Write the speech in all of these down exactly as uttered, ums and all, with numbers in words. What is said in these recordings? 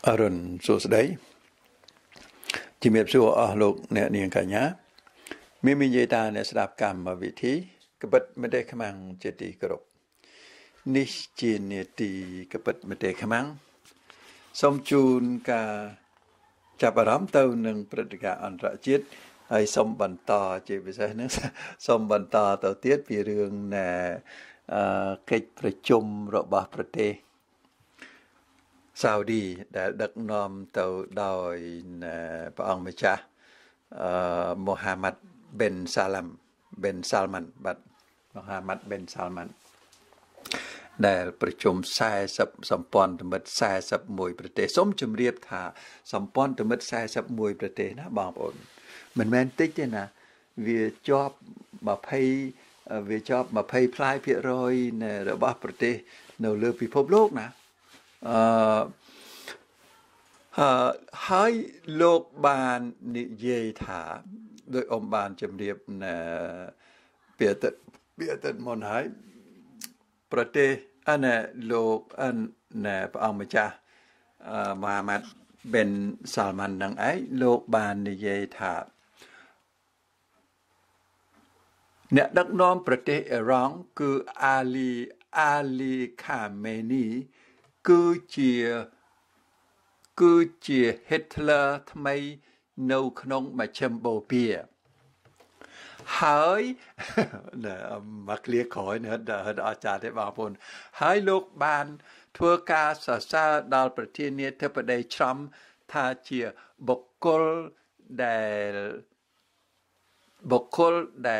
อรุณสุดได้จิมเอฟซัวอโลกเนี่ยนี่กันยะไม่มีเยตาในสถาบกรรมวิธีกบฏไม่ได้ขมังเจติกรบนิชจีเนตีกบฏไม่ได้ขมังสมจูนกาจับอารมณ์เต้าหนึ่งปฏิกาอันตรจิตให้สมบันตาเจ็บไปใช่ไหมสมบันตาเต่าเตี้ยปีเรื่องในกิจประชุมระบาดประเทศซาอุดีได้ดักนอมเต่าโดยพระองค์มิชามูฮัมหมัดเบนซาลัมเบนซาลมันบัดมูฮัมหมัดเบนซาลมันได้ประชุมสายสับสัมพันธ์มิตรสายสับมวยประเทศสมจำเรียบท่าสัมพันธ์มิตรสายสับมวยประเทศนะบางคนมันแม่นติ๊กเนี่ยนะเวียจอบมาพายเวียจอบมาพายพลายเพียรอยในระบาดประเทศในเรือพิภพโลกนะให้โลกบาลนิเยถาโดยองค์บาลจำเรียบในเปียตัดเปียตัดมนหายประเทศอันนั้นโลกอันนั้นพระองค์มิจามหามัดเบนซาลมันดังไอโลกบาลนิเยถาเนี่ยดักน้อมประเทศอิหร่านคืออาลีอาลีคาเมนีคือเจียคือเจียฮิตเลอร์ทำไมโนขนมมาเชมโบเปียหายเนี่ยมักเรียกขอเนี่ยเดี๋ยวอาจารย์ได้บางคนหายโลกบาลทั่วกาศาสนาดาวประเทศนี้เทพได้ทรัมท่าเจียบกกลได้บกกลได้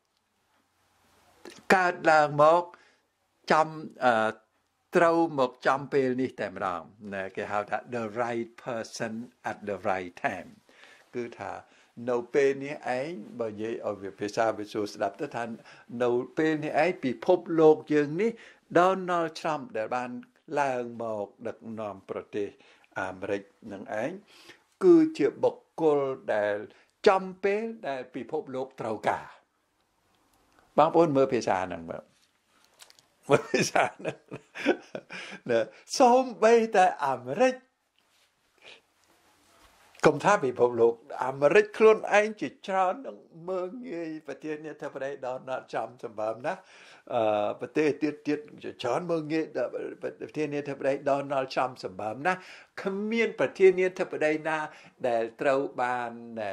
การลางมอกจำเอ่อเต้าหมกจำเป็นนี่แต่ไม่ได้นะคือเขาថា the right person at the right time คือถ้าในเป็นนี้ไอ้บางอย่างเอาภาษาไปสู่สดับท่านในเป็นนี้ไอ้ปีพบโลกอย่างนี้โดนัลด์ทรัมป์ได้บ้านล่างหมอกดักนอมประเทศอเมริกนั่นเองคือเชื่อบุคคลได้จำเป็นได้ปีพบโลกเท่ากันบางคนเมื่อภาษานั่นแบบเมื่อภาษานั่นเนี่ยสมไปแต่อเมริกกรมท่าปีพบโลกอเมริกคลุนไอ้จิตชาติเมืองเงยประเทศนี้ถ้าไปได้ดอนนัดจำสมบัตินะประเทศเตี้ยเตี้ยจิตชาติเมืองเงยประเทศนี้ถ้าไปได้ดอนนัดจำสมบัตินะขมิ้นประเทศนี้ถ้าไปได้นะแต่เต้าบานแต่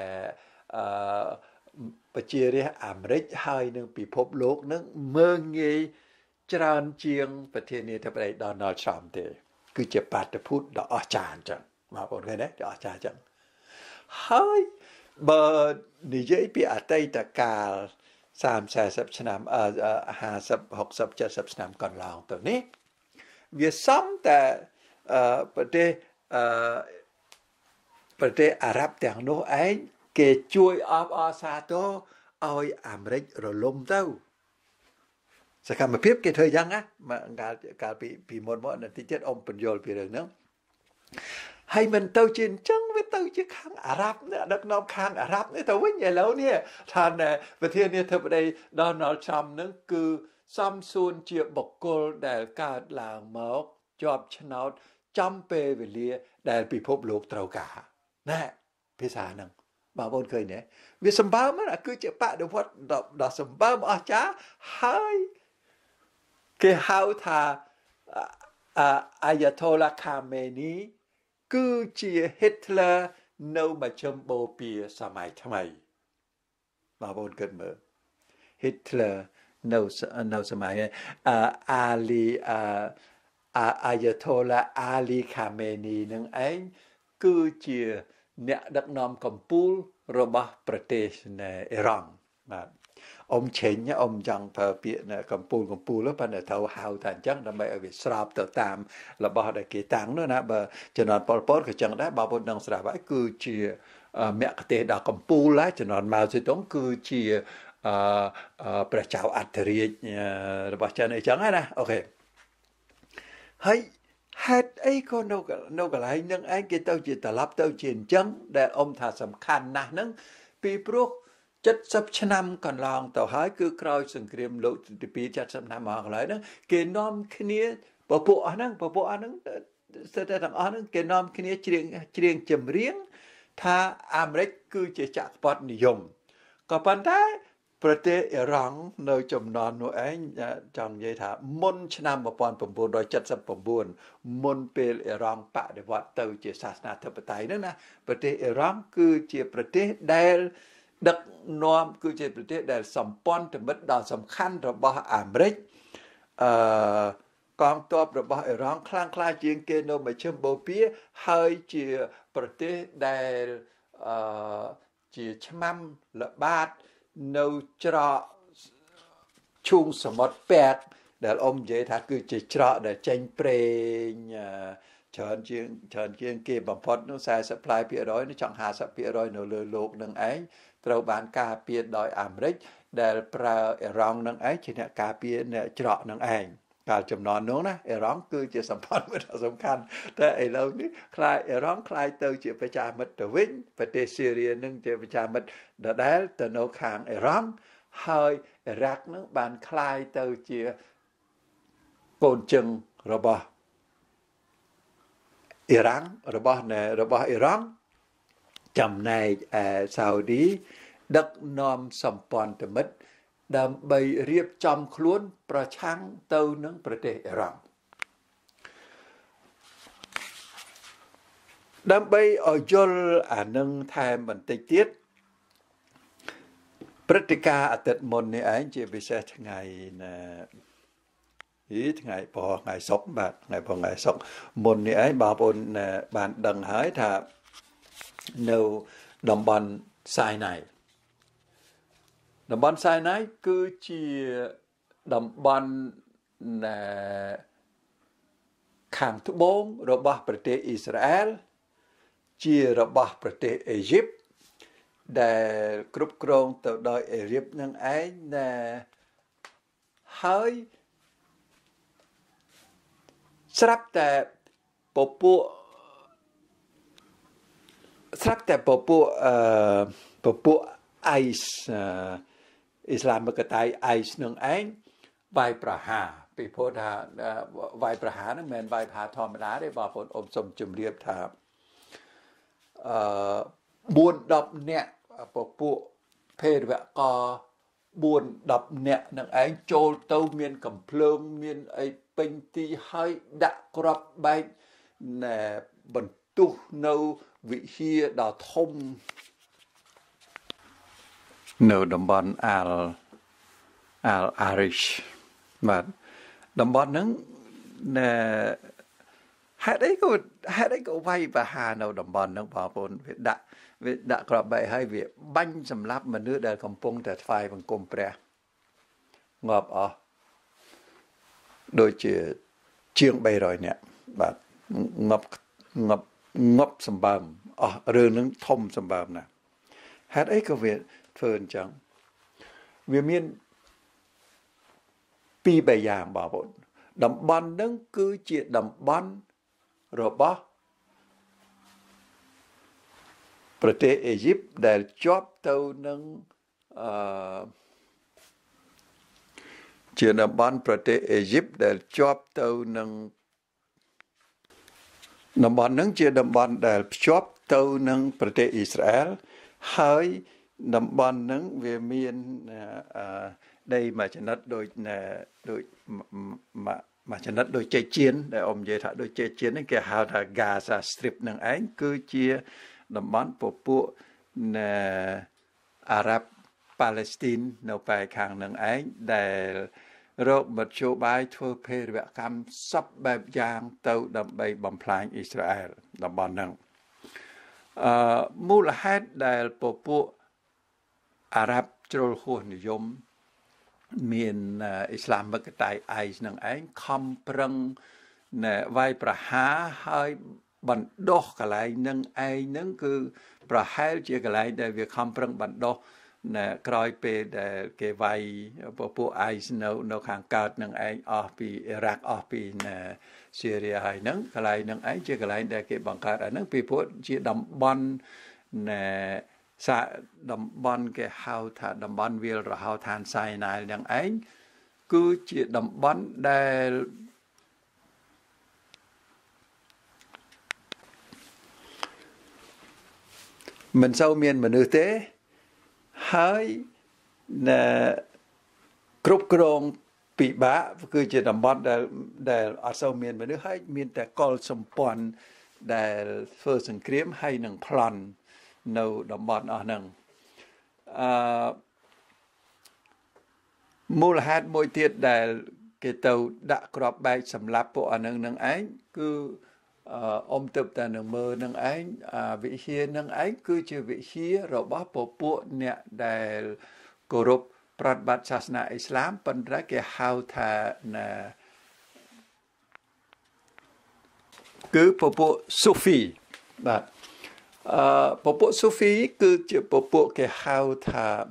ประเทศนี้อเมริกให้หนึ่งปีพบโลกนึงเมืองเงยจรานเจียงประเทศนี้ถ้าไปได้ดอนนัดจำเตคือจะปัดจะพูดดอกอาจารย์จังมาบอกเลยนะดอกอาจารย์จังให้บนิยายปีอัตยตะกาลสามแสนสับสนามเอ่อห้าสับหกสับเจ็ดสับสนามก่อนลองตัวนี้เวียซ้ำแต่ประเทศประเทศอาหรับแต่งโน้ไอ้เกจช่วยอาบอาซาโตเอาอเมริกระลมเต้าสักคำมาเพียบเกเธอยังนะมาการการปีปีมดมดนั่นที่เจ็ดอมปัญโยลปีเรื่องนั้นให้มันเต้าจีนจังไม่เต้าจีนข้างอาหรับเนี่ยนักนอบข้างอาหรับเนี่ยแต่ว่าอย่างแล้วเนี่ยท่านเนี่ยประเทศนี้เธอไปได้โดนัลด์ทรัมป์นั่นคือซัมซุนเจียบกกลได้การลางหมอกจอบชนอดจำเปเวลียได้ปีพบโลกเท่ากานะพิษานังบางคนเคยเนี่ยวิสัมบ้ามันคือเจ้าป้าเดี๋ยวพอดอกดอกสัมบ้าอาจารย์ให้เกี่ยวท่าอายาโตลาคาเมนีคือเจียฮิตเลอร์โนมาชมโบเปียสมัยทำไมมาบนกันเมื่อฮิตเลอร์โนโนสมัยอาลีอายาโตลาอาลีคาเมนีนั่นเองคือเจียเนี่ยดักนอมกัมพูลระบาประเทศในอิหร่านมาอมเชนเนี่ยอมจังพอเปียเนี่ยกัมพูลกัมพูลแล้วพันธุ์เท่าหาวทานจังทำไมเอาไปสราบต่อตามระบาได้กี่ตังเนาะนะบ่จะนอนปอลปอลก็จังได้บางคนดังสราบไอ้คือเจียเมียกเตะดากัมพูลแล้วจะนอนมาสิต้องคือเจียประชาอัตริยระบาจันไอ้จังนะโอเคให้เหตุไอ้คนนกนกอะไรนั่งไอ้กี่เต้าจีตลับเต้าจีนจังแต่อมท่าสำคัญนะนั่งปีพวกจัดสับชนำก่อนลองต่อหายคือคราวสังเกตโลกที่ปีจัดสับนำมาอะไรนั่งเกณฑ์น้อมขึ้นนี้ปะปะอันนั้นปะปะอันนั้นស្ទើរតែទាំងអស់ហ្នឹងគេនាំគ្នាច្រៀងច្រៀងចម្រៀងថាអាមេរិកគឺជាចក្រពត្តិនិយមក៏ប៉ុន្តែប្រទេសអ៊ីរ៉ង់នៅចំនួននោះឯងចង់និយាយថាមុនឆ្នាំmột nghìn chín trăm bảy mươi chínមុនពេលអ៊ីរ៉ង់បដិវត្តទៅជាសាសនាធិបតេយ្យហ្នឹងណាប្រទេសអ៊ីរ៉ង់គឺជាប្រទេសដែលដឹកនាំគឺជាប្រទេសដែលសម្ព័ន្ធមិត្តដ៏សំខាន់របស់អាមេរិកអឺកងទ័ពរបស់អ៊ីរ៉ង់ខ្លាំងក្លាជាងគេនៅមជ្ឈិមបូព៌ាហើយជាប្រទេសដែលអឺជាឆ្មាំល្បាតនៅច្រកឈូងសមុទ្រពេទ្យដែលអ៊ំនិយាយថាគឺជាច្រកដែលចេញប្រេងច្រើនជាងច្រើនជាងគេបំផុតនោះ40%នោះចង់50%នៅលើលោកនឹងឯងត្រូវបានការពារដោយអាមេរិកដែលប្រើអ៊ីរ៉ង់នឹងឯងជាអ្នកការពារអ្នកច្រកនឹងឯងកាលចំនួននោះណាអ៊ីរ៉ង់គឺជាសម្ព័ន្ធមិត្តសំខាន់តែឥឡូវនេះខ្លាយអ៊ីរ៉ង់ខ្លាយទៅជាប្រជាមិត្តទៅវិញប្រទេសស៊ីរីនឹងជាប្រជាមិត្តដដែលទៅនៅខាងអ៊ីរ៉ង់ហើយអ៊ីរ៉ាក់នឹងបានខ្លាយទៅជាកូនជើងរបស់អ៊ីរ៉ាំងរបស់របស់អ៊ីរ៉ង់ចំណែកសាអូឌីដឹកនាំសម្ព័ន្ធមិត្តដើម្បីរៀបចំខ្លួនប្រឆាំងទៅនឹងប្រទេសអ៊ីរ៉ង់ដើម្បីឲ្យយល់អានឹងថែមបន្តិចទៀតព្រឹត្តិការណ៍អាទិត្យមុននេះឯងជាពិសេសថ្ងៃណាយីថ្ងៃបោះថ្ងៃសុក្របាទថ្ងៃបោះថ្ងៃសុក្រមុននេះឯងបងប្អូនបានដឹងហើយថានៅតំបន់សាយណៃតំបន់សាយណៃគឺជាតំបន់ខាងត្បូងរបស់ប្រទេសអ៊ីស្រាអែលជារបស់ប្រទេសអេហ្ស៊ីបដែលគ្រប់គ្រងទៅដោយអេហ្ស៊ីបនឹងឯងណាហើយស្រាប់តែពពួកស្រាប់តែពពួកអឺពពួកអៃសអ៊ីស្លាមិកតៃអៃសនឹងឯងវាយប្រហារពីព្រោះថាវាយប្រហារហ្នឹងមិនមែនវាយប្រហារធម្មតាទេបងប្អូនអ៊ំសូមជម្រាបថាអឺfour tenនាក់ពពួកភេរវកfour tenនាក់នឹងឯងចូលទៅមានកំភ្លើងមានអីពេញទីហើយដាក់គ្រាប់បែកណែបន្ទុះនៅវិហារដ៏ធំនៅតំបន់អាល់អាល់អារិសបាទតំបន់ហ្នឹងណែហេតុអីក៏ហេតុអីក៏វាយប្រហារនៅតំបន់ហ្នឹងបងប្អូនវាដាក់វាដាក់គ្រាប់បែកហើយវាបាញ់សម្លាប់មនុស្សដែលកំពុងតែថ្វាយបង្គំព្រះងាប់អស់ដូចជាជាង300នាក់បាទងាប់ងាប់ងាប់សម្បើមអស់រឿងហ្នឹងធំសម្បើមណាស់ហេតុអីក៏វាធ្វើអញ្ចឹងវាមានពីរបីយ៉ាងបងប្អូនតំបន់ហ្នឹងគឺជាតំបន់របស់ប្រទេសអេហ្ស៊ីបដែលជាប់ទៅនឹងអឺជាតំបន់ប្រទេសអេហ្ស៊ីបដែលជាប់ទៅនឹងតំបន់ហ្នឹងជាតំបន់ដែលភ្ជាប់ទៅនឹងប្រទេសអ៊ីស្រាអែលហើយតំបន់ហ្នឹងវាមានអឺដីមួយចំណិតដូចដូចមួយចំណិតដូចចេកជៀនដែលអ៊ំនិយាយថាដូចចេកជៀនហ្នឹងគេហៅថា Gaza Strip ហ្នឹងឯងគឺជាតំបន់ពពួកអារ៉ាប់ប៉ាឡេស្ទីននៅប៉ែកខាងហ្នឹងឯងដែលរកមធ្យោបាយធ្វើភេរវកម្មសពបែបយ៉ាងទៅដើម្បីបំផ្លាញអ៊ីស្រាអែលតំបន់ហ្នឹងអឺមូលហេតុដែលពពួកអារ៉ាប់ជ្រុលហួសនិយមមានអ៊ីស្លាមិកតៃអៃនឹងឯងខំប្រឹងវាយប្រហារហើយបណ្ដោះកន្លែងនឹងឯងនឹងគឺប្រហែលជាកន្លែងដែលវាខំប្រឹងបណ្ដោះនៅក្រោយពេលដែលគេវាយពពួកអៃនៅនៅខាងកើតនឹងឯងអស់ពីអ៊ីរ៉ាក់អស់ពីស៊ីរីហើយនឹងកន្លែងនឹងឯងជាកន្លែងដែលគេបង្កើតអានឹងពីព្រោះជាតំបន់ណែសាតំបន់គេហៅថាតំបន់វាលរហោឋានសាយណៃនឹងឯងគឺជាតំបន់ដែលមិនសូវមានមនុស្សទេហើយណាគ្រប់គ្រងពិបាកគឺជាតំបន់ដែលដែលអត់សូវមានមនុស្សហើយមានតែកុលសម្ព័ន្ធដែលធ្វើសង្គ្រាមហើយនឹងប្លន់នៅតំបន់អស់ហ្នឹងអឺមូលហេតុមួយទៀតដែលគេទៅដាក់ក្របបែកសម្រាប់ពួកអានឹងនឹងឯងគឺអ៊ំទៅតែនឹងមើលនឹងឯងវិហារនឹងឯងគឺជាវិហាររបស់ពពួកអ្នកដែលគោរពប្រតិបត្តិសាសនាអ៊ីស្លាមប៉ុន្តែគេហៅថាណាគឺពពួកស៊ូហ្វីបាទអឺពពួកស៊ូហ្វីគឺជាពពួកគេហៅថា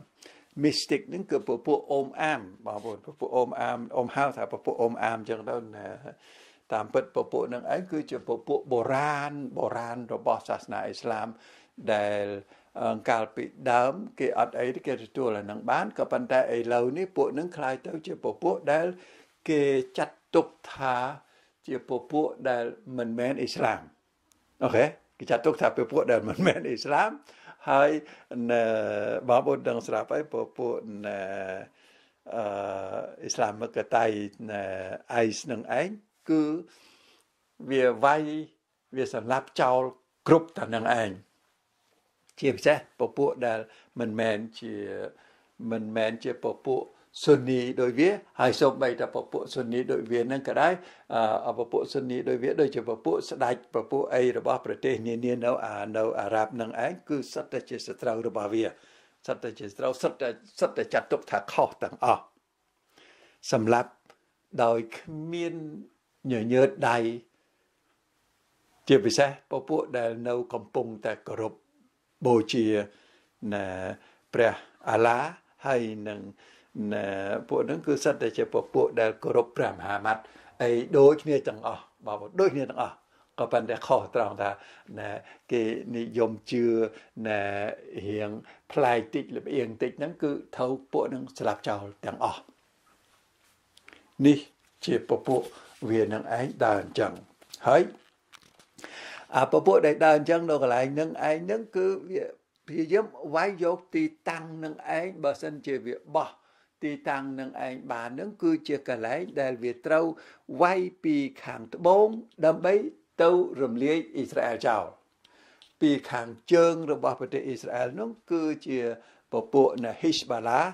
mystic ហ្នឹងគឺពពួកអូមអាមបងប្អូនពពួកអូមអាមអូមហៅថាពពួកអូមអាមចឹងទៅណាតាមពិតពពួកនឹងឯងគឺជាពពួកបុរាណបុរាណរបស់សាសនាអ៊ីស្លាមដែលកាលពីដើមគេអត់អីគេទទួលអានឹងបានក៏ប៉ុន្តែឥឡូវនេះពួកនឹងคล้ายទៅជាពពួកដែលគេចាត់ទុកថាជាពពួកដែលមិនមែនអ៊ីស្លាមអូខេគេចាត់ទុកថាពពួកដែលមិនមែនអ៊ីស្លាមហើយបងប្អូនដឹងស្រាប់ហើយពពួកអឺអ៊ីស្លាមមកតៃអៃស្នឹងឯងគឺវាវាយវាសម្លាប់ចោលគ្រប់តែនឹងឯងជាពិសេសពពួកដែលមិនមែនជាមិនមែនជាពពួកស៊ុននីដោយវាហើយសូម្បីតែពពួកស៊ុននីដោយវានឹងក៏ដែរអពពួកស៊ុននីដោយវាដូចជាពពួកស្ដេចពពួកអីរបស់ប្រទេសនានានៅអានៅអារ៉ាប់នឹងឯងគឺសិតតែជាសត្រូវរបស់វាសិតតែជាសត្រូវសិតតែសិតតែចាត់ទុកថាខុសទាំងអស់សម្រាប់ដោយគ្មានញញើតដៃជាពិសេសពពួកដែលនៅកំពុងតែគោរពបូជាណាព្រះអាឡាហើយនឹងណាពួកហ្នឹងគឺសិតតែជាពពួកដែលគោរពព្រះមហាម៉ាត់អីដូចគ្នាទាំងអស់បងប្អូនដូចគ្នាទាំងអស់ក៏ប៉ុន្តែខុសត្រង់ថាណាគេនិយមជឿណារៀងផ្លែកតិចល្បៀងតិចហ្នឹងគឺត្រូវពួកហ្នឹងស្លាប់ចោលទាំងអស់នេះជាពពួកវានឹងឯងដើរអញ្ចឹងហើយអាពពួកដែលដើរអញ្ចឹងនៅកន្លែងហ្នឹងឯងហ្នឹងគឺវាព្យាយាមវាយយកទីតាំងនឹងឯងបើសិនជាវាបោះទីតាំងនឹងឯងបានហ្នឹងគឺជាកន្លែងដែលវាត្រូវវាយពីខាងត្បូងដើម្បីទៅរំលាយអ៊ីស្រាអែលចោលពីខាងជើងរបស់ប្រទេសអ៊ីស្រាអែលនោះគឺជាពពួកណា Hezbollah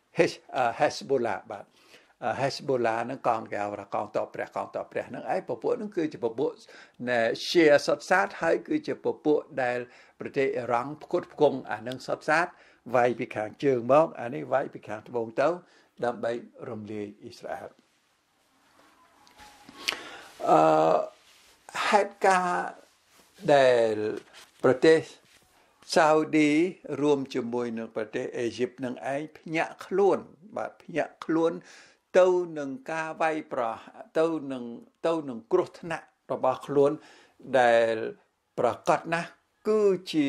Hezbollah បាទ Hezbollah ហ្នឹងកងកៅរកងតបព្រះកងតបព្រះហ្នឹងឯងពពួកហ្នឹងគឺជាពពួកណា Shia សុតសាតហើយគឺជាពពួកដែលប្រទេសអ៊ីរ៉ង់ផ្គត់ផ្គង់អានឹងសុតសាតវាយពីខាងជើងមកអានេះវាយពីខាងត្បូងទៅដើម្បីរំលាយអ៊ីស្រាអែលអឺហេតុការណ៍ដែលប្រទេសសាអូឌីរួមជាមួយនឹងប្រទេសអេហ្ស៊ីបនឹងឯងភ្ញាក់ខ្លួនបាទភ្ញាក់ខ្លួនទៅនឹងការវាយប្រហារទៅនឹងទៅនឹងគ្រោះថ្នាក់របស់ខ្លួនដែលប្រកាសណាស់គឺជា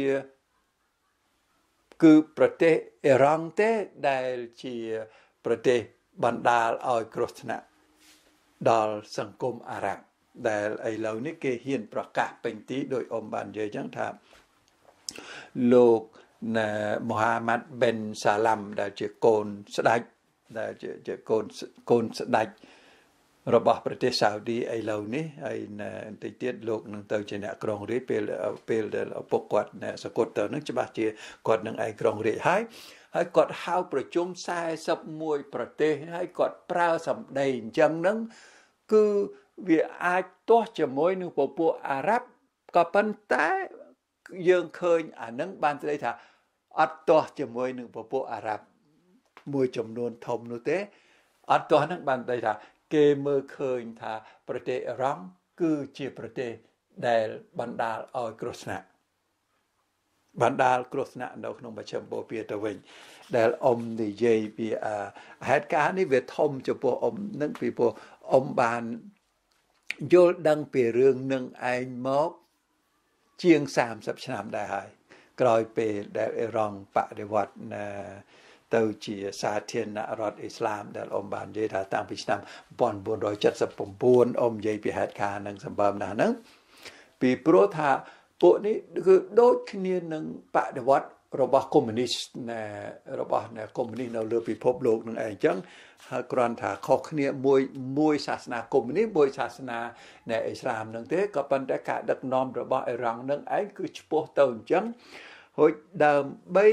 គឺប្រទេសអ៊ីរ៉ង់ទេដែលជាប្រទេសបណ្ដាលឲ្យគ្រោះថ្នាក់ដល់សង្គមអារ៉ាប់ដែលឥឡូវនេះគេហ៊ានប្រកាសពេញទីដោយអ៊ំបាននិយាយចឹងថាលោកណាមូហាម៉ាត់ប៊ិនសាឡាំដែលជាកូនស្ដេចដែលជាជាកូនកូនស្ដេចរបស់ប្រទេសសាអូឌីឥឡូវនេះហើយបន្តិចទៀតលោកនឹងទៅជាអ្នកក្រុងរាជពេលពេលដែលឪពុកគាត់សកុតទៅនឹងច្បាស់ជាគាត់នឹងឯងក្រុងរាជហើយហើយគាត់ហៅប្រជុំសែសិបមួយប្រទេសហើយគាត់ប្រើសម្ដីអញ្ចឹងហ្នឹងគឺវាអាចទាស់ជាមួយនឹងពពួកអារ៉ាប់ក៏ប៉ុន្តែយើងឃើញអានឹងបានស្ដីថាអត់ទាស់ជាមួយនឹងពពួកអារ៉ាប់មួយចំនួនធំនោះទេអត់ទាស់នឹងបានស្ដីថាគេមើលឃើញថាប្រទេសអ៊ីរ៉ង់គឺជាប្រទេសដែលបណ្ដាលឲ្យគ្រោះថ្នាក់បណ្ដាលគ្រោះថ្នាក់នៅក្នុងមជ្ឈមបូព៌ាទៅវិញដែលអ៊ំនិយាយពីហេតុការណ៍នេះវាធំចំពោះអ៊ំនឹងពីព្រោះអ៊ំបានយល់ដឹងពីរឿងនឹងឯងមកជាងសាមសិបឆ្នាំដែរហើយក្រោយពេលដែលអ៊ីរ៉ង់បដិវត្តណាទៅជាសាធារណរដ្ឋអ៊ីស្លាមដែលអ៊ំបាននិយាយថាតាំងពីឆ្នាំone thousand nine hundred seventy-nineអ៊ំនិយាយពីហេតុការណ៍នឹងសម្បើមណាស់ហ្នឹងពីព្រោះថាពួកនេះគឺដូចគ្នានឹងបដិវត្តរបស់កុម្មុយនីសនៅរបស់នៅកុម្មុយនីសនៅលើពិភពលោកនឹងឯងអញ្ចឹងហើយគ្រាន់ថាខុសគ្នាមួយមួយសាសនាកុម្មុយនីសមួយសាសនានៃអ៊ីស្លាមនឹងទេក៏ប៉ុន្តែការដឹកនាំរបស់អ៊ីរ៉ង់នឹងឯងគឺឆ្ពោះទៅអញ្ចឹងហើយដើម្បី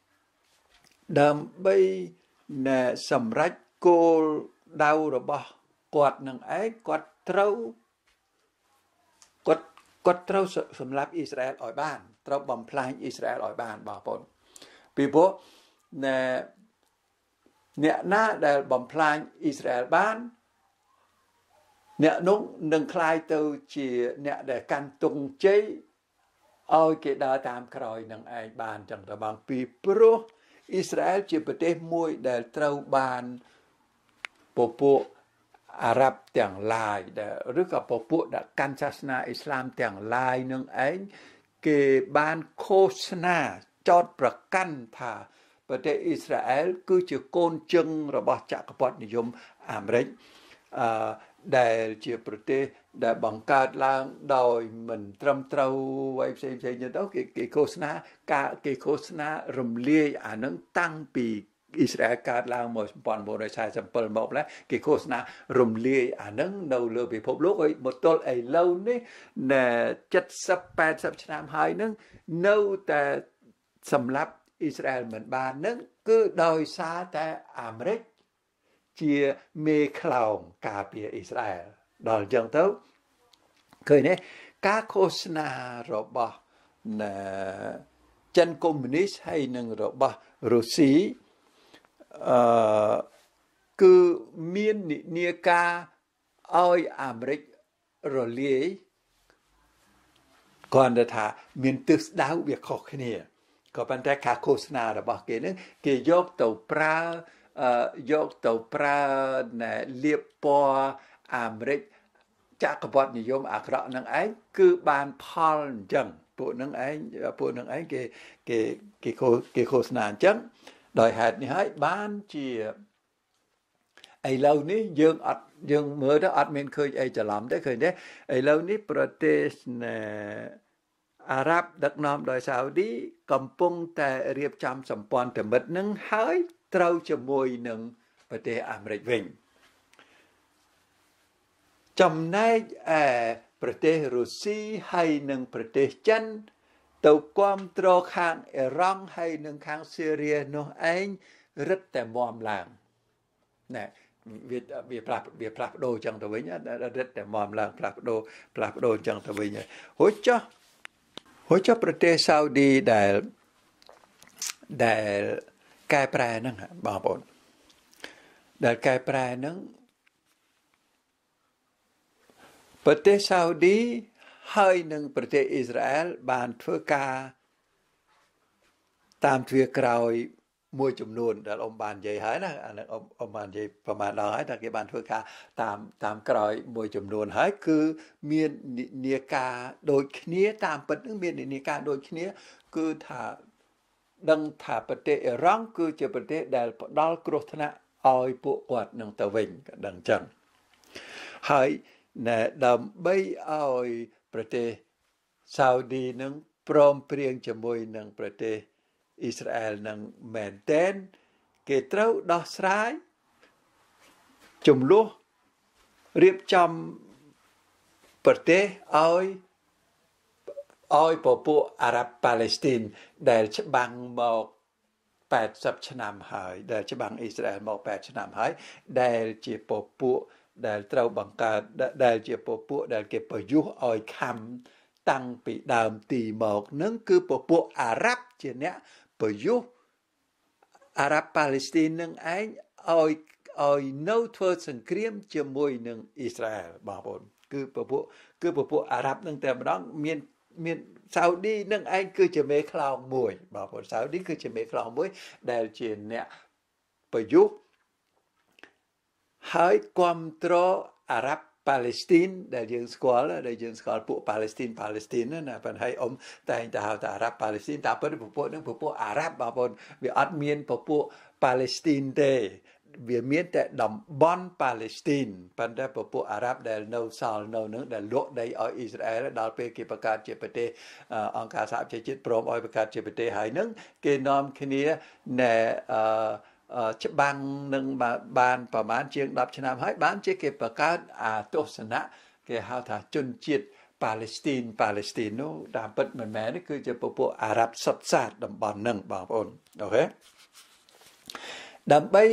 ដើម្បីណែសម្រាប់គោលដៅរបស់គាត់នឹងឯងគាត់ត្រូវគាត់គាត់ត្រូវសម្រាប់អ៊ីស្រាអែលឲ្យបានត្រូវបំផ្លាញអ៊ីស្រាអែលឲ្យបានបងប្អូនពីព្រោះណែអ្នកណាដែលបំផ្លាញអ៊ីស្រាអែលបានអ្នកនោះនឹងคล้ายទៅជាអ្នកដែលកាន់ទង់ជ័យឲ្យគេដើរតាមក្រោយនឹងឯងបានចឹងទៅបងពីព្រោះអ៊ីស្រាអែលជាប្រទេសមួយដែលត្រូវបានពពួកអារ៉ាប់ទាំងឡាយដែលឬក៏ពពួកដែលកាន់សាសនាអ៊ីស្លាមទាំងឡាយនឹងឯងគេបានឃោសនាចោទប្រកាន់ថាប្រទេសអ៊ីស្រាអែលគឺជាកូនជើងរបស់ចក្រពត្តិនិយមអាមេរិកអឺដែលជាប្រទេសដែលបង្កើតឡើងដោយមិនត្រឹមត្រូវអ្វីផ្សេងផ្សេងទៅគេគេឃោសនាការគេឃោសនារំលាយអានឹងតាំងពីអ៊ីស្រាអែលកើតឡើងមកnineteen forty-sevenមកម្ល៉េះគេឃោសនារំលាយអានឹងនៅលើពិភពលោកហើយមកទល់ឥឡូវនេះណែseventy eightyឆ្នាំហើយនឹងនៅតែសម្រាប់អ៊ីស្រាអែលមិនបាននឹងគឺដោយសារតែអាមេរិកជាមេខ្លោងការពារអ៊ីស្រាអែលដល់អញ្ចឹងទៅឃើញទេការឃោសនារបស់ណែចិនកុម្មុយនីសហើយនឹងរបស់រុស្ស៊ីអឺគឺមាននិនាការឲ្យអាមេរិករលាយគាត់ថាមានទិសដៅវាខុសគ្នាក៏ប៉ុន្តែការឃោសនារបស់គេនឹងគេយកទៅប្រើអឺយកទៅប្រើណែលៀបពណ៌អាមេរិកចក្រពត្តិនិយមអាក្រក់នឹងឯងគឺបានផលអញ្ចឹងពួកនឹងឯងពួកនឹងឯងគេគេគេគេឃោសនាអញ្ចឹងដោយហេតុនេះហើយបានជាឥឡូវនេះយើងអត់យើងមើលទៅអត់មានឃើញអីច្រឡំទេឃើញទេឥឡូវនេះប្រទេសណែអារ៉ាប់ដឹកនាំដោយសាអូឌីកំពុងតែរៀបចំសម្ព័ន្ធមិត្តនឹងហើយត្រូវជាមួយនឹងប្រទេសអាមេរិកវិញចំណែកឯប្រទេសរុស្ស៊ីហើយនិងប្រទេសចិនទៅគ្រប់គ្រងខាងអ៊ីរ៉ង់ហើយនិងខាងស៊ីរីនោះឯងរឹតតែមាំឡើងណែវាវាផ្លាស់វាផ្លាស់ប្ដូរចឹងទៅវិញរឹតតែមាំឡើងផ្លាស់ប្ដូរផ្លាស់ប្ដូរចឹងទៅវិញហូចចុះហូចចុះប្រទេសសាអូឌីដែលដែលកែប្រែហ្នឹងបងប្អូនដែលកែប្រែហ្នឹងប្រទេសសាអូឌីហើយនឹងប្រទេសអ៊ីស្រាអែលបានធ្វើការតាមទ្វារក្រោយមួយចំនួនដែលអ៊ំបាននិយាយហើយណាអានេះអ៊ំអ៊ំបាននិយាយប្រហែលដល់ហើយថាគេបានធ្វើការតាមតាមក្រោយមួយចំនួនហើយគឺមាននិនាការដូចគ្នាតាមពិតនឹងមាននិនាការដូចគ្នាគឺថាដឹងថាប្រទេសអ៊ីរ៉ង់គឺជាប្រទេសដែលផ្ដល់គ្រោះថ្នាក់ឲ្យពួកគាត់នឹងទៅវិញក៏ដឹងចឹងហើយដើម្បីឲ្យប្រទេសសាអូឌីនឹងព្រមព្រៀងជាមួយនឹងប្រទេសអ៊ីស្រាអែលនឹងមែនទែនគេត្រូវដោះស្រាយចំនួនរៀបចំប្រទេសឲ្យឲ្យពពួកអារ៉ាប់ប៉ាឡេស្ទីនដែលច្បាំងមកeightyឆ្នាំហើយដែលច្បាំងអ៊ីស្រាអែលមកeightyឆ្នាំហើយដែលជាពពួកដែលត្រូវបង្កើតដែលជាពពួកដែលគេប្រយុទ្ធឲ្យខំតាំងពីដើមទីមកនឹងគឺពពួកអារ៉ាប់ជាអ្នកប្រយុទ្ធអារ៉ាប់ប៉ាឡេស្ទីននឹងឯងឲ្យឲ្យនៅធ្វើសង្គ្រាមជាមួយនឹងអ៊ីស្រាអែលបងប្អូនគឺពពួកគឺពពួកអារ៉ាប់នឹងតែម្ដងមានមានសាអូឌីនឹងឯងគឺជាមេខ្លោងមួយបងប្អូនសាអូឌីគឺជាមេខ្លោងមួយដែលជាអ្នកប្រយុទ្ធហើយគ្រប់គ្រងអារ៉ាប់ប៉ាឡេស្ទីនដែលយើងស្គាល់ដែលយើងស្គាល់ពួកប៉ាឡេស្ទីនប៉ាឡេស្ទីនណាប៉ុន្តែអ៊ំតែងតែហៅថាអារ៉ាប់ប៉ាឡេស្ទីនតែពិតពពួកនឹងពពួកអារ៉ាប់បងប្អូនវាអត់មានពពួកប៉ាឡេស្ទីនទេវាមានតែតំបន់ប៉ាឡេស្ទីនប៉ុន្តែពពួកអារ៉ាប់ដែលនៅសល់នៅនឹងដែលលក់ដីឲ្យអ៊ីស្រាអែលដល់ពេលគេបង្កើតជាប្រទេសអង្គការសហប្រជាជាតិព្រមឲ្យបង្កើតជាប្រទេសហើយនឹងគេនាំគ្នាណែអឺច្បាំងនឹងបានប្រហែលជាងដប់ឆ្នាំហើយបានជាគេបង្កើតអាទស្សនៈគេហៅថាជនជាតិប៉ាឡេស្ទីនប៉ាឡេស្ទីននោះតាមពិតមិនមែនទេគឺជាពពួកអារ៉ាប់សុទ្ធសាធតំបន់ហ្នឹងបងប្អូនអូខេដើម្បី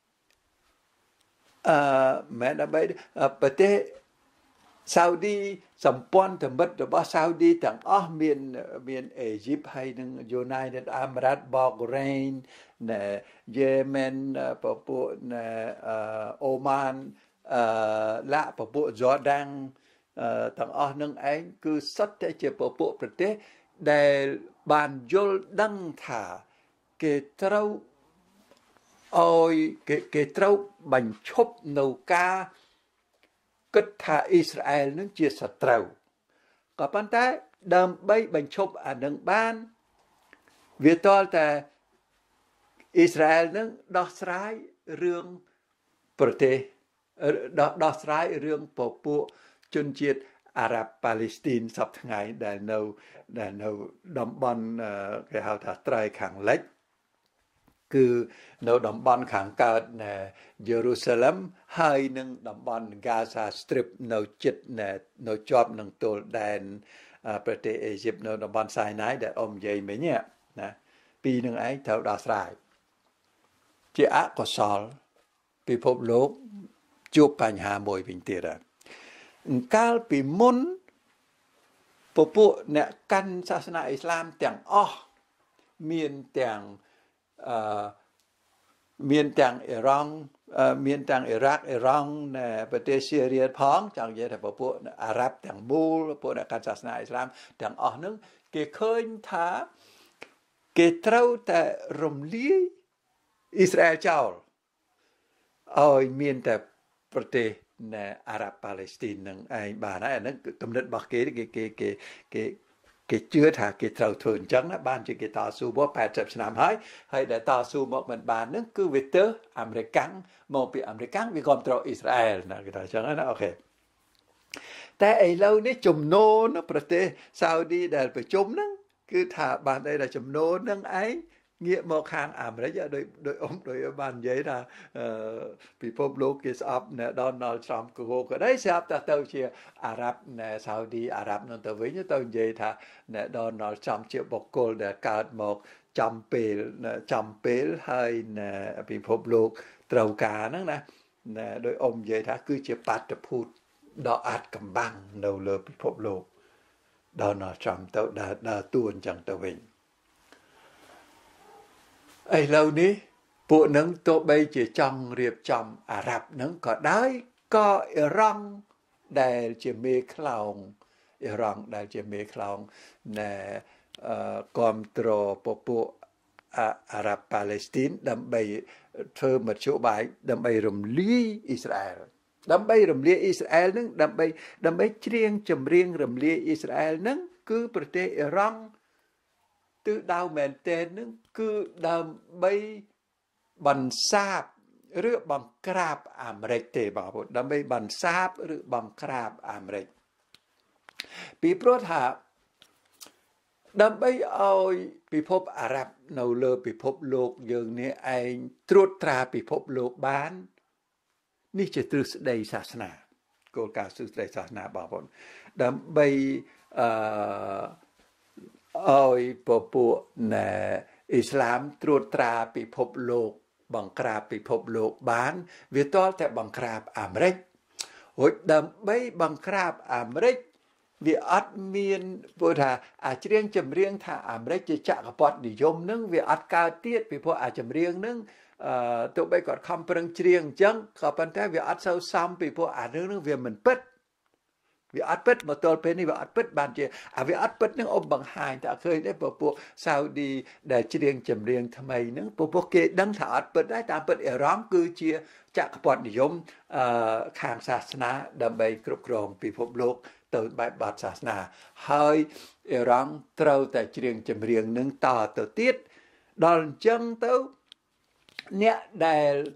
អឺមែនដើម្បីប្រទេសសាអូឌីសម្ព័ន្ធមិត្តរបស់សាអូឌីទាំងអស់មានមានអេស៊ីបហើយនិង United Arab Bahrain ណែ Yemen ពពួកណែអូម៉ានអឺឡាពពួក Jordan ទាំងអស់នឹងឯងគឺសុទ្ធតែជាពពួកប្រទេសដែលបានយល់ដឹងថាគេត្រូវឲ្យគេគេត្រូវបញ្ឈប់នៅការគិតថាអ៊ីស្រាអែលនឹងជាសត្រូវក៏ប៉ុន្តែដើម្បីបញ្ឈប់អានឹងបានវាតលតែអ៊ីស្រាអែលនឹងដោះស្រាយរឿងប្រទេសដោះដោះស្រាយរឿងពពួកជនជាតិអារ៉ាប់ប៉ាឡេស្ទីនសពថ្ងៃដែលនៅដែលនៅតំបន់គេហៅថាត្រៃខាងលិចគឺនៅតំបន់ខាងកើតនៃយេរូសាឡឹមហើយនឹងតំបន់ Gaza Strip នៅជិតនៅជាប់នឹងទល់ដែនប្រទេសអេស៊ីបនៅតំបន់ Sinai ដែលអ៊ំនិយាយមិញណាពីរនឹងឯងត្រូវដោះស្រាយជាអកុសលពិភពលោកជួបបញ្ហាមួយវិញទៀតហើយកាលពីមុនពពួកអ្នកកាន់សាសនាអ៊ីស្លាមទាំងអស់មានទាំងអឺមានទាំងអ៊ីរ៉ង់មានទាំងអ៊ីរ៉ាក់អ៊ីរ៉ង់ប្រទេសស៊ីរីផងចង់និយាយថាពពួកអារ៉ាប់ទាំងមូលពួកអ្នកកាន់សាសនាអ៊ីស្លាមទាំងអស់ហ្នឹងគេឃើញថាគេត្រូវតែរំលាយអ៊ីស្រាអែលចោលឲ្យមានតែប្រទេសនៅអារ៉ាប់ប៉ាឡេស្ទីននឹងឯងបានហើយអាហ្នឹងគំនិតរបស់គេគេគេគេគេគេជឿថាគេត្រូវធ្វើអញ្ចឹងណាបានជាគេតស៊ូមកแปดสิบឆ្នាំហើយហើយដែលតស៊ូមកមិនបានហ្នឹងគឺវាទៅអាមេរិកមកពីអាមេរិកវាគ្រប់គ្រងអ៊ីស្រាអែលណាគេថាអញ្ចឹងណាអូខេតែឥឡូវនេះចំនួនប្រទេសសាអូឌីដែលប្រជុំហ្នឹងគឺថាបានតែចំនួនហ្នឹងឯងងាកមកខាងអាមេរិកដោយដោយអ៊ំដោយបាននិយាយថាពិភពលោកគេស្អប់នៅ Donald Trump ក៏ក៏ដែរស្រាប់តែទៅជាអារ៉ាប់នៅសាអូឌីអារ៉ាប់នោះទៅវិញទៅនិយាយថានៅ Donald Trump ជាបុគ្គលដែលកើតមកចំពេលចំពេលហើយនៅពិភពលោកត្រូវការហ្នឹងណាដោយអ៊ំនិយាយថាគឺជាបាតុភូតដ៏អាចកំបាំងនៅលើពិភពលោក Donald Trump ទៅដើរដើរតួអញ្ចឹងទៅវិញឥឡូវនេះពួកនឹងទោះបីជាចង់រៀបចំអារ៉ាប់នឹងក៏ដោយក៏អ៊ីរ៉ង់ដែលជាមេខ្លោងអ៊ីរ៉ង់ដែលជាមេខ្លោងណែគ្រប់គ្រងពពួកអារ៉ាប់ប៉ាឡេស្ទីនដើម្បីធ្វើមធ្យោបាយដើម្បីរំលាយអ៊ីស្រាអែលដើម្បីរំលាយអ៊ីស្រាអែលនឹងដើម្បីដើម្បីច្រៀងចម្រៀងរំលាយអ៊ីស្រាអែលនឹងគឺប្រទេសអ៊ីរ៉ង់ទិសដៅមែនទែននឹងគឺដើម្បីបន្សាបឬបង្ក្រាបអាមេរិកទេបងប្អូនដើម្បីបន្សាបឬបង្ក្រាបអាមេរិកពីព្រោះថាដើម្បីឲ្យពិភពអារ៉ាប់នៅលើពិភពលោកយើងនេះឯងត្រួតត្រាពិភពលោកបាននេះជាទ្រឹស្ដីសាសនាគោលការណ៍ទ្រឹស្ដីសាសនាបងប្អូនដើម្បីអឺឲ្យពពួកណែអ៊ីស្លាមត្រួតត្រាពិភពលោកបង្ក្រាបពិភពលោកបានវាតលតែបង្ក្រាបអាមេរិករួចដើម្បីបង្ក្រាបអាមេរិកវាអត់មានព្រោះថាអាច្រៀងចម្រៀងថាអាមេរិកជាចក្រពត្តិនិយមនឹងវាអត់កើតទៀតពីព្រោះអាចម្រៀងនឹងអឺទោះបីគាត់ខំប្រឹងច្រៀងអញ្ចឹងក៏ប៉ុន្តែវាអត់សូវសមពីព្រោះអារឿងនឹងវាមិនពិតវាអត់ពិតមកទល់ពេលនេះវាអត់ពិតបានជាអាវាអត់ពិតនឹងអ៊ំបង្ហាញតែឃើញទេពពួកសាអូឌីដែលច្រៀងចម្រៀងថ្មីហ្នឹងពពួកគេដឹងថាអត់ពិតដែរតាមពិតអ៊ីរ៉ង់គឺជាចក្រពត្តិនិយមអឺខាងសាសនាដើម្បីគ្រប់គ្រងពិភពលោកទៅបែបបាត់សាសនាហើយអ៊ីរ៉ង់ត្រូវតែច្រៀងចម្រៀងនឹងតទៅទៀតដល់អញ្ចឹងទៅអ្នកដែល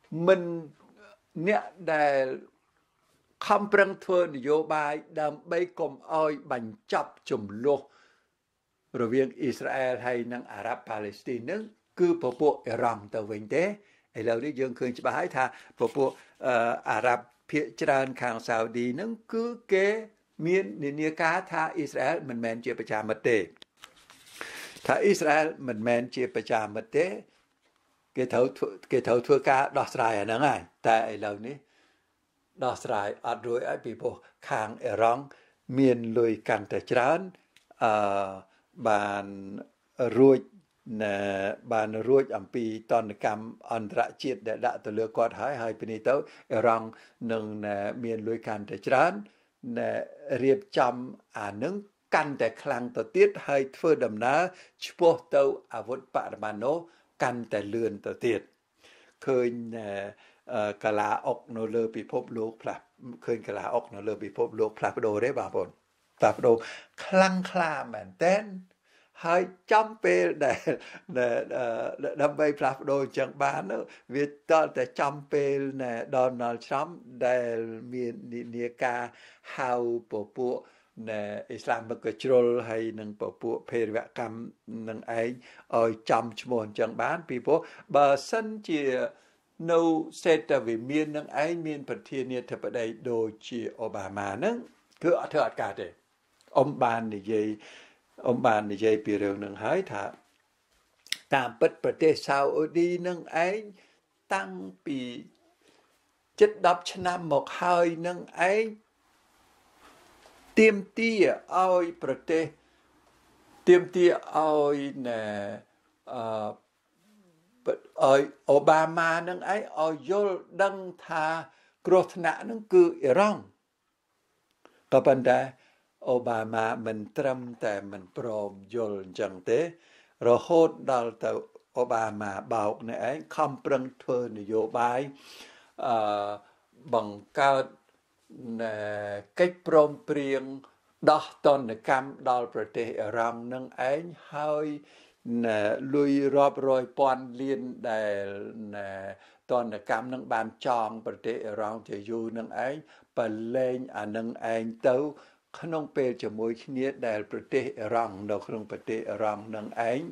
មិនអ្នកដែលខំប្រឹងធ្វើនយោបាយដើម្បីកុំឲ្យបញ្ចប់ចំនួនរវាងអ៊ីស្រាអែលហើយនិងអារ៉ាប់ប៉ាឡេស្ទីននឹងគឺពពួកអ៊ីរ៉ង់ទៅវិញទេឥឡូវនេះយើងឃើញច្បាស់ហើយថាពពួកអារ៉ាប់ភាគច្រើនខាងសាអូឌីនឹងគឺគេមាននានាការថាអ៊ីស្រាអែលមិនមែនជាប្រជាមិត្តទេថាអ៊ីស្រាអែលមិនមែនជាប្រជាមិត្តទេគេត្រូវគេត្រូវធ្វើការដោះស្រាយអាហ្នឹងហើយតែឥឡូវនេះដោះស្រាយអត់រួចហើយពីព្រោះខាងអ៊ីរ៉ង់មានលុយកាន់តែច្រើនអឺបានរួចបានរួចអំពីតនកម្មអន្តរជាតិដែលដាក់ទៅលើគាត់ហើយហើយពីនេះទៅអ៊ីរ៉ង់នឹងមានលុយកាន់តែច្រើនរៀបចំអានឹងកាន់តែខ្លាំងទៅទៀតហើយធ្វើដំណើរឆ្ពោះទៅអាវុធបរមាណូកាន់តែលឿនទៅទៀតឃើញកលាអុកនៅលើពិភពលោកផ្លាស់ឃើញកលាអុកនៅលើពិភពលោកផ្លាស់ប្ដូរទេបងប្អូនផ្លាស់ប្ដូរខ្លាំងក្លាមែនទែនហើយចំពេលដែលដើម្បីផ្លាស់ប្ដូរអញ្ចឹងបានវាតតែចំពេលណែ Donald Trump ដែលមាននិយាការហៅពពួកណែអ៊ីស្លាមិកជ្រុលហើយនឹងពពួកភេរវកម្មនឹងឯងឲ្យចំឈ្មោះអញ្ចឹងបានពីព្រោះបើសិនជានៅសេតវិមាននឹងឯងមានប្រធានាធិបតីដូចជាអូបាម៉ានឹងគឺអត់ធ្វើអត់ការទេអ៊ំបាននិយាយអ៊ំបាននិយាយពីរឿងនឹងហើយថាតាមពិតប្រទេសសាអូឌីនឹងឯងតាំងពីជិតដប់ឆ្នាំមកហើយនឹងឯងទាមទារឲ្យប្រទេសទាមទារឲ្យណែអឺឲ្យអូបាម៉ានឹងឯងឲ្យយល់ដឹងថាគ្រោះថ្នាក់នឹងគឺអ៊ីរ៉ង់ក៏ប៉ុន្តែអូបាម៉ាមិនត្រឹមតែមិនព្រមយល់អញ្ចឹងទេរហូតដល់ទៅអូបាម៉ាបោកនេះឯងខំប្រឹងធ្វើនយោបាយអឺបង្កើតកិច្ចព្រមព្រៀងដោះទណ្ឌកម្មដល់ប្រទេសអ៊ីរ៉ង់នឹងឯងហើយលុយរាប់រយពាន់លានដែលទណ្ឌកម្មនឹងបានចងប្រទេសអ៊ីរ៉ង់ជាយូរនឹងឯងបលែងអានឹងឯងទៅក្នុងពេលជាមួយគ្នាដែលប្រទេសអ៊ីរ៉ង់នៅក្នុងប្រទេសអ៊ីរ៉ង់នឹងឯង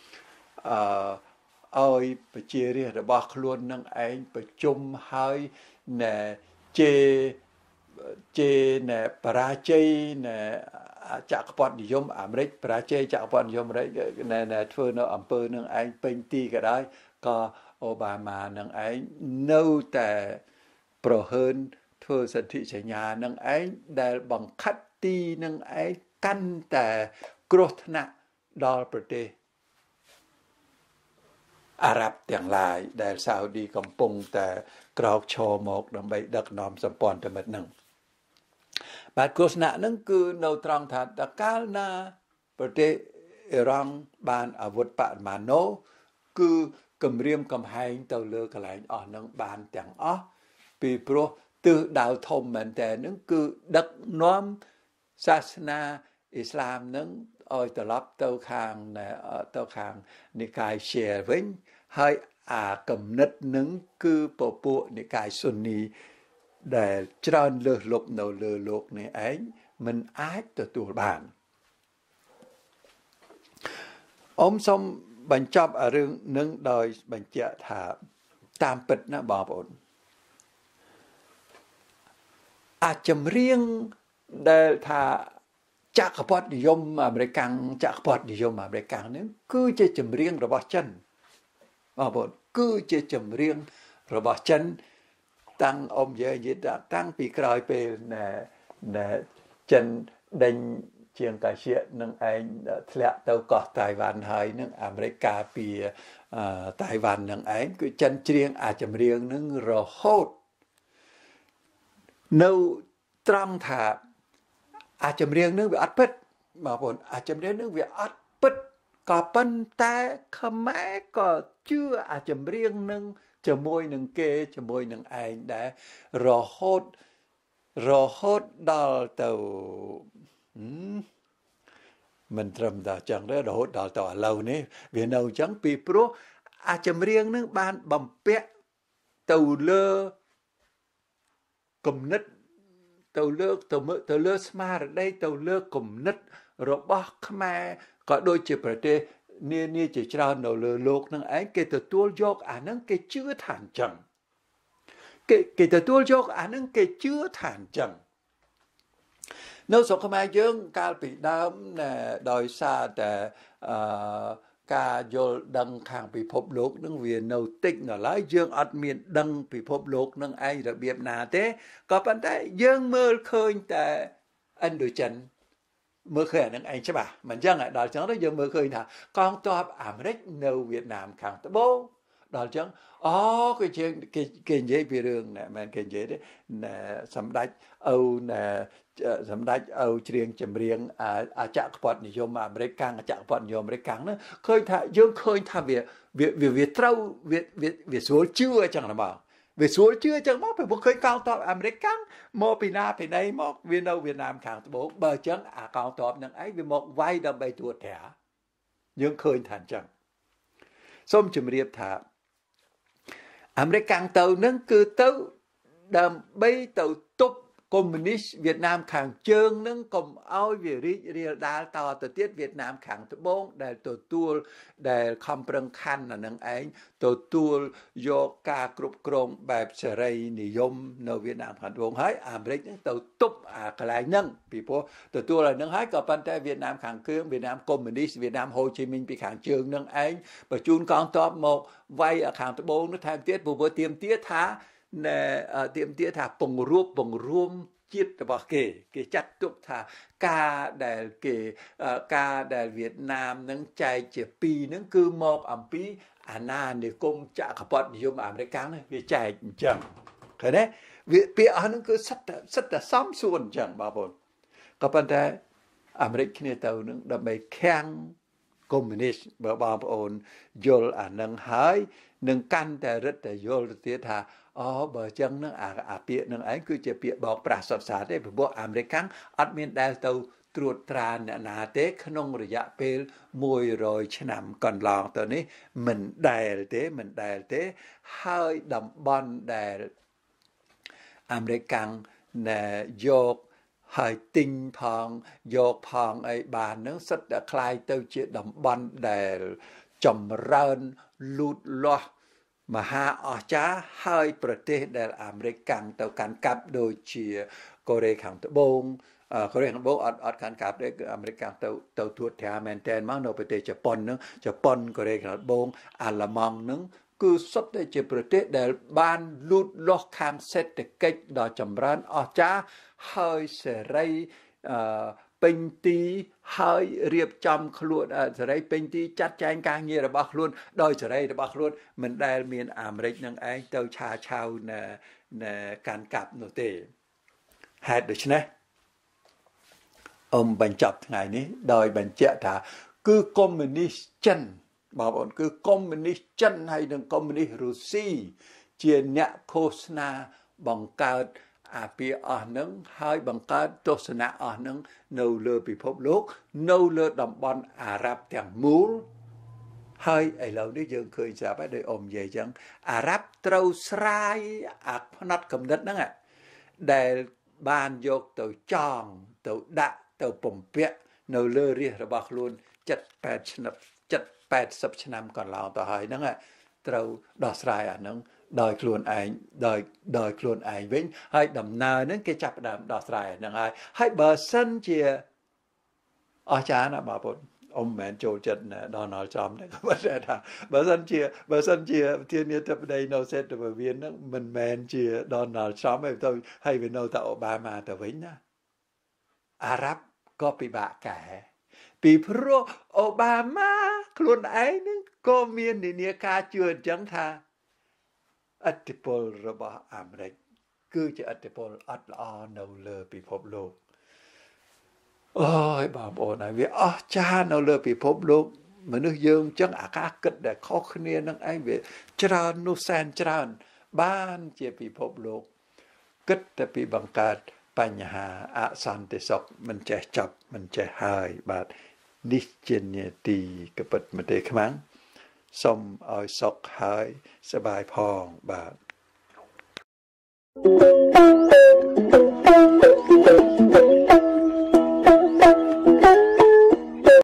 អឺឲ្យប្រជារាស្ត្ររបស់ខ្លួននឹងឯងប្រជុំហើយណែជេជេណែបរាជ័យណែចក្រពត្តិនិយមអាមេរិកបរាជ័យចក្រពត្តិនិយមអាមេរិកណែធ្វើនៅអំពើនឹងឯងពេញទីក៏ដោយក៏អូបាម៉ានឹងឯងនៅតែប្រហើនធ្វើសន្ធិសញ្ញានឹងឯងដែលបង្ខិតទីនឹងឯងកាន់តែគ្រោះថ្នាក់ដល់ប្រទេសអារ៉ាប់ទាំងឡាយដែលសាអូឌីកំពុងតែក្រោកឈរមកដើម្បីដឹកនាំសម្ព័ន្ធមិត្តនឹងបាទគ្រោះថ្នាក់នឹងគឺនៅត្រង់ថាតកាលណាប្រទេសអ៊ីរ៉ង់បានអាវុធបរមាណូគឺគម្រាមកំហែងទៅលើកន្លែងអស់នឹងបានទាំងអស់ពីព្រោះទិសដៅធំមែនតើនឹងគឺដឹកនាំសាសនាអ៊ីស្លាមនឹងឲ្យត្រឡប់ទៅខាងទៅខាងនិកាយឈៀវិញហើយអាគំនិតនឹងគឺពពួកនិកាយស៊ុននីដែលច្រើនលើសលប់នៅលើលោកនេះឯងមិនអាចទទួលបានអ៊ំសូមបញ្ចប់រឿងនឹងដោយបញ្ជាក់ថាតាមពិតណាបងប្អូនអាចចម្រៀងដែលថាចក្រពត្តិនិយមអាមេរិកចក្រពត្តិនិយមអាមេរិកនេះគឺជាចម្រៀងរបស់ចិនបងប្អូនគឺជាចម្រៀងរបស់ចិនតាំងអ៊ំយាយតាំងពីក្រោយពេលណែចិនដេញជាងកាសៀនឹងឯងធ្លាក់ទៅកោះតៃវ៉ាន់ហើយនឹងអាមេរិកការពីតៃវ៉ាន់នឹងឯងគឺចិនច្រៀងអាចម្រៀងនឹងរហូតនៅត្រង់ថាអាចម្រៀងនឹងវាអត់ពិតបងប្អូនអាចម្រៀងនឹងវាអត់ពិតក៏ប៉ុន្តែខ្មែរក៏ជឿអាចម្រៀងនឹងជាមួយនឹងគេជាមួយនឹងឯងដែររហូតរហូតដល់ទៅមិនត្រឹមតែចឹងទេរហូតដល់ទៅឥឡូវនេះវានៅចឹងពីព្រោះអាចម្រៀងនឹងបានបំពាក់ tàu lơ cầm nứt tàu lơ tàu mơ tàu lơ smart ở đây tàu lơ cầm nứt rồi bóc khmer có đôi chỉ phải thế nia nia chỉ trao đầu lơ lục năng ấy cái tàu tua dọc à năng cái chưa thản chẳng cái cái tàu tua dọc à năng cái chưa thản chẳng nếuสงครามយើងកាលពីដើមដោយសារតែការយល់ដឹងខាងពិភពលោកនឹងវានៅតិចនៅឡើយយើងអត់មានដឹងពិភពលោកនឹងឯងរបៀបណាទេក៏ប៉ុន្តែយើងមើលឃើញតែឥណ្ឌូចិនមើលឃើញអានឹងឯងច្បាស់មិនចឹងដល់ចឹងទៅយើងមើលឃើញថាកងទ័ពអាមេរិកនៅវៀតណាមខាងត្បូងដល់ចឹងអូគេជាគេគេនិយាយពីរឿងណែមិនគេនិយាយទេណែសម្ដេចឪណែសម្ដេចឪច្រៀងចម្រៀងអចក្រពត្តិនិយមអាមេរិកកាំងអចក្រពត្តិនិយមអាមេរិកកាំងហ្នឹងឃើញថាយើងឃើញថាវាវាវាត្រូវវាវាស្រួលជឿអញ្ចឹងណាបងវាស្រួលជឿអញ្ចឹងមកព្រោះឃើញកងទ័ពអាមេរិកកាំងមកពីណាពីណីមកវានៅវៀតណាមខាងត្បូងបើអញ្ចឹងអាកងទ័ពហ្នឹងឯងវាមកវាយដើម្បីត្រួតត្រាយើងឃើញថាអញ្ចឹងសូមជម្រាបថាអាមេរិកកាំងទៅហ្នឹងគឺទៅដើម្បីទៅទប់កុម្មុយនីសវៀតណាមខាងជើងនឹងកុំឲ្យវារីករាលដាលតទៅទៀតវៀតណាមខាងត្បូងដែលទទួលដែលខំប្រឹងខណ្ឌអានឹងឯងទទួលយកការគ្រប់គ្រងបែបសេរីនិយមនៅវៀតណាមខាងត្បូងហើយអាមេរិកនឹងទៅទប់អាកន្លែងហ្នឹងពីព្រោះទទួលឲ្យនឹងហើយក៏ប៉ុន្តែវៀតណាមខាងជើងវៀតណាមកុម្មុយនីសវៀតណាមហូជីមីញពីខាងជើងនឹងឯងបញ្ជូនកងទ័ពមកវាយខាងត្បូងនោះថែមទៀតព្រោះទាមទារថាណែទាមទារថាពង្រួបពង្រួមជាតិរបស់គេគេចាត់ទុកថាការដែលគេការដែលវៀតណាមនឹងចែកជាពីរហ្នឹងគឺមកអំពីអាណានិគមចក្រពត្តិនិយមអាមេរិកហ្នឹងវាចែកអញ្ចឹងឃើញទេវាពាក្យអស់ហ្នឹងគឺសិតតែសិតតែសំសួនអញ្ចឹងបងប្អូនក៏ប៉ុន្តែអាមេរិកគ្នាទៅនឹងដើម្បីខាំងកុម្មុយនីសបើបងប្អូនយល់អានឹងហើយនឹងកាន់តែរឹតតែយល់ទៅទៀតថាអូបើអញ្ចឹងនឹងអាអាពាក្យនឹងឯងគឺជាពាក្យបោកប្រាស់សុទ្ធសាធទេព្រោះអាមេរិកខាងអត់មានដែលទៅត្រួតត្រាអ្នកណាទេក្នុងរយៈពេលមួយរយឆ្នាំកន្លងទៅនេះមិនដែលទេមិនដែលទេហើយតំបន់ដែលអាមេរិកខាងណែយកហើយទិញផងយកផងអីបាននឹងសិតតែคล้ายទៅជាតំបន់ដែលចម្រើនលូតលាស់មហាអស្ចារ្យហើយប្រទេសដែលអាមេរិកកាន់ទៅកាន់កាប់ដូចជាកូរ៉េខាងត្បូងកូរ៉េខាងត្បូងអត់អត់កាន់កាប់ទេគឺអាមេរិកកាន់ទៅទៅទួតត្រាមែនតែនមកនៅប្រទេសជប៉ុនហ្នឹងជប៉ុនកូរ៉េខាងត្បូងអាល្លឺម៉ង់ហ្នឹងគឺសុទ្ធតែជាប្រទេសដែលបានលូតលាស់ខាងសេដ្ឋកិច្ចដ៏ចម្រើនអស្ចារ្យហើយសេរីអឺពេញទីហើយរៀបចំខ្លួនសេរីពេញទីចាត់ចែងការងាររបស់ខ្លួនដោយសេរីរបស់ខ្លួនមិនដែលមានអាមេរិកនឹងឯងទៅឆាឆៅនៅនៅកាន់កាប់នោះទេហេតុដូច្នេះអ៊ំបញ្ចប់ថ្ងៃនេះដោយបញ្ជាក់ថាគឺកុម្មុយនីសចិនបងប្អូនគឺកុម្មុយនីសចិនហើយនិងកុម្មុយនីសរុស្ស៊ីជាអ្នកឃោសនាបង្កើតអាពាហ៍អស់នឹងហើយបង្កើតទស្សនៈអស់នឹងនៅលើពិភពលោកនៅលើតំបន់អារ៉ាប់ទាំងមូលហើយឥឡូវនេះយើងឃើញស្រាប់ហើយដោយអ៊ំនិយាយចឹងអារ៉ាប់ត្រូវស្រាយអាផ្នែកកំណត់ហ្នឹងដែលបានយកទៅចងទៅដាក់ទៅពំពាក់នៅលើរាជរបស់ខ្លួន칠십ឆ្នាំ칠십ឆ្នាំកន្លងទៅហើយហ្នឹងត្រូវដោះស្រាយអាហ្នឹងដោយខ្លួនឯងដោយដោយខ្លួនឯងវិញហើយដំណើរហ្នឹងគេចាប់ផ្ដើមដោះស្រាយហ្នឹងហើយហើយបើសិនជាអស្ចារ្យណាបងប្អូនអ៊ំមិនចូលចិត្តDonald Trump ទេបើថាបើសិនជាបើសិនជាប្រធានាធិបតីនៅសេតវៀនហ្នឹងមិនមែនជា Donald Trump ទេទៅហើយវានៅតែ Obama ទៅវិញណាអារ៉ាប់ក៏ពិបាកកែពីព្រោះ Obama ខ្លួនឯងហ្នឹងក៏មាននានាការជឿអញ្ចឹងថាឥទ្ធិពលរបស់អាមេរិកគឺជាឥទ្ធិពលអត់ល្អនៅលើពិភពលោកអូយបងប្អូនហើយវាអស្ចារ្យនៅលើពិភពលោកមនុស្សយើងអញ្ចឹងអាការគិតដែលខុសគ្នានឹងឯងវាច្រើននោះសែនច្រើនបានជាពិភពលោកគិតតែពីបង្កើតបញ្ហាអសន្តិសុខមិនចេះចប់មិនចេះហើយបាទនេះជានីតិកពិតមកទេខ្មាំងសូមឲ្យសុខហើយសប្បាយផងបាទ Thank you.